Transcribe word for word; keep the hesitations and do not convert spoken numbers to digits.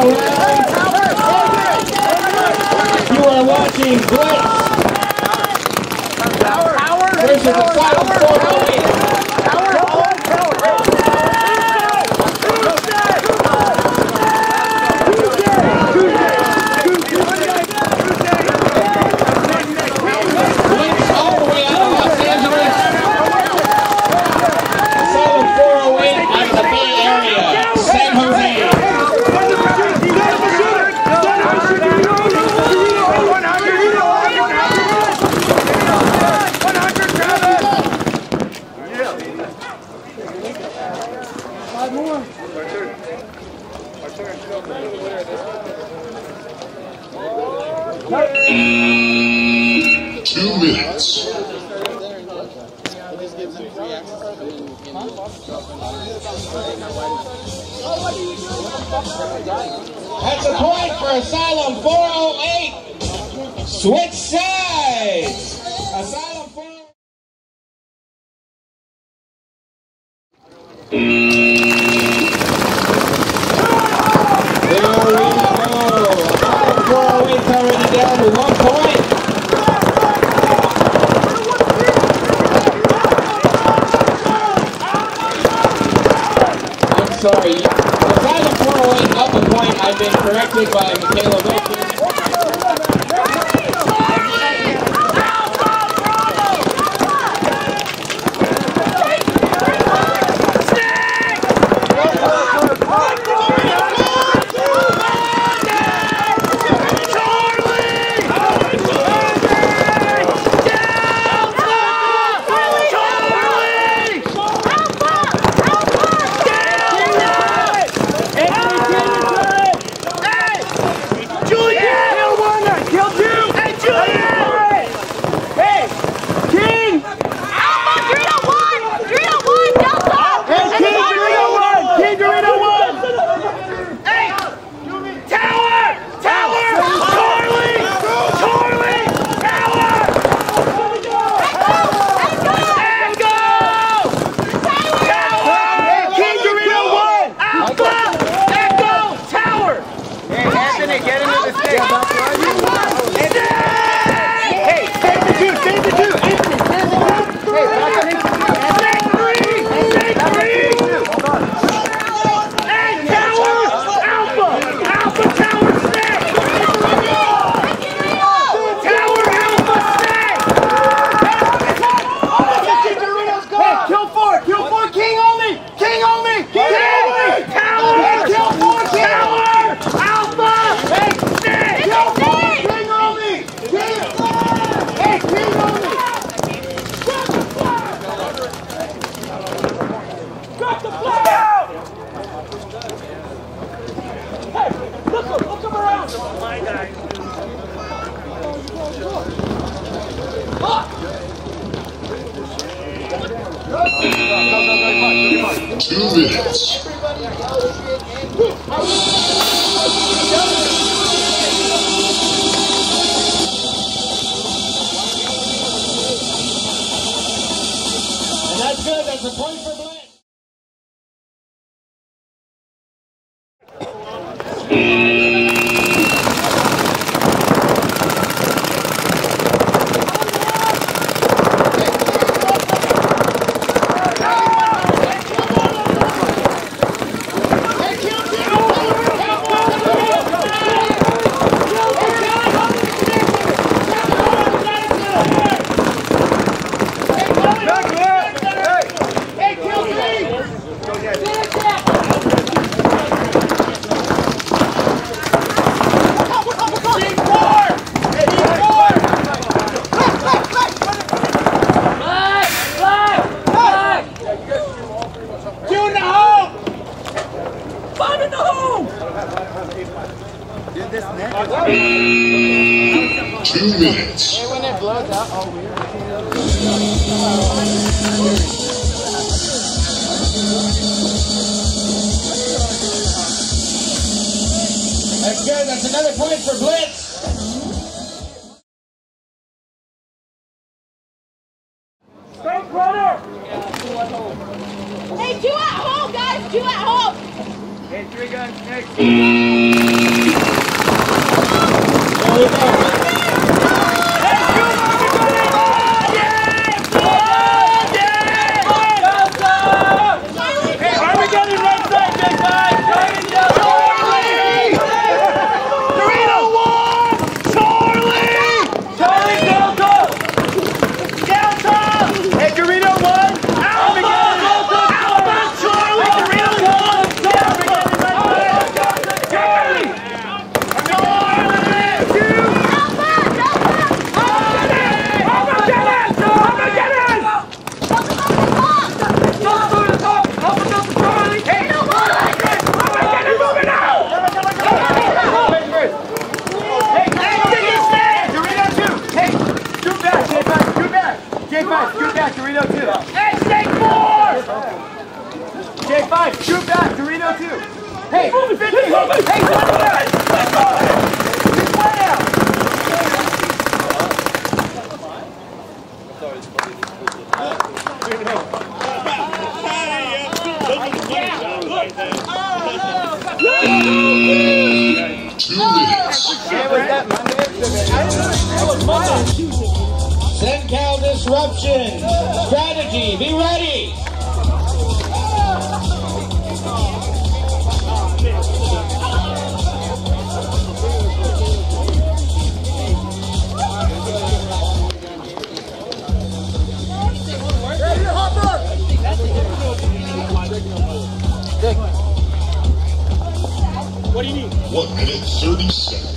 You are watching Blitz versus Asylum four oh eight. Blitz all the way out of Los Angeles. Asylum four oh eight out of the Bay Area, San Jose. Two minutes. That's a point for Asylum four oh eight. Switch sides. Asylum four oh eight. There we go. Asylum four oh eight's already down to one point. I'm sorry. Asylum four oh eight up a point. I've been corrected by Michaela Wilson. Two minutes. And that's good. That's a point for Blitz. Two minutes. Hey, when it blows out, oh weird. That's good. That's another point for Blitz. Straight runner. Hey, two at home, guys. Two at home. Hey, three guns next. Two minutes. SenCal Disruption. Strategy, be ready. What do you need? One minute, thirty seconds.